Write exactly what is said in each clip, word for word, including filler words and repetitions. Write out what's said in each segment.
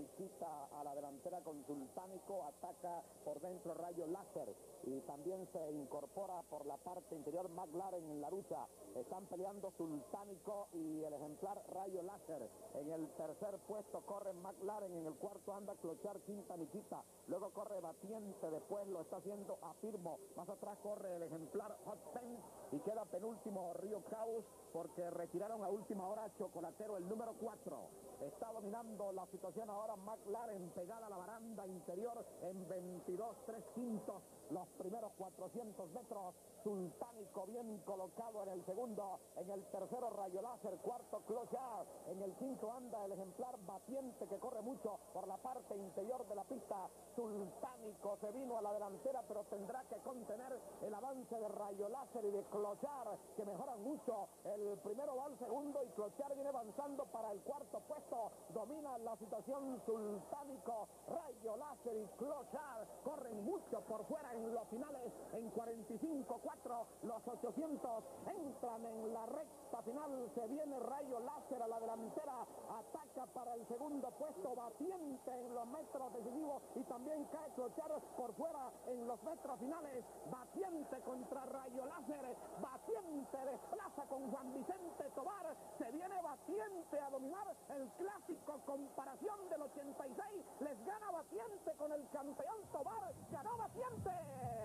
Quita a la delantera con Sultánico, ataca por dentro Rayo Láser y también se incorpora por la parte interior McLaren en la lucha. Están peleando Sultánico y el ejemplar Rayo Láser. En el tercer puesto corre McLaren, en el cuarto anda Clochar, quinta Nikita, luego corre Batiente, después lo está haciendo Afirmo, más atrás corre el ejemplar Hot Pence y queda penúltimo Río Caos porque retiraron a última hora Chocolatero, el número cuatro. Está dominando la situación ahora McLaren, pegada a la baranda interior en veintidós tres quintos, los primeros cuatrocientos metros. Sultánico bien colocado en el segundo, en el tercero Rayo Láser, cuarto Clochard, en el quinto anda el ejemplar Batiente que corre mucho por la parte interior de la pista. Sultánico se vino a la delantera, pero tendrá que contener el avance de Rayo Láser y de Clochard, que mejoran mucho. El primero va al segundo y Clochard viene avanzando para el cuarto puesto. Domina la situación Sultánico, Rayo Láser y Clochard corren mucho por fuera en los finales, en cuarenta y cinco cuatro, los ochocientos entran en la recta final. Se viene Rayo Láser a la delantera, ataca para el segundo puesto Batiente en los metros decisivos y también cae Clochard por fuera en los metros finales. Batiente contra Rayo Láser, Batiente desplaza con Juan Vicente Tobar, se viene Batiente a dominar el clásico comparación del ochenta y seis, les gana Batiente con el campeón Tobar, ganó Batiente.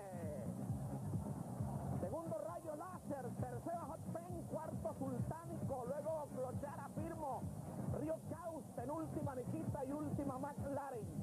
Segundo Rayo Láser, tercero Hot Pen, cuarto Sultánico, luego Clochard Afirmo, Río Caos, penúltima Nikita y última McLaren.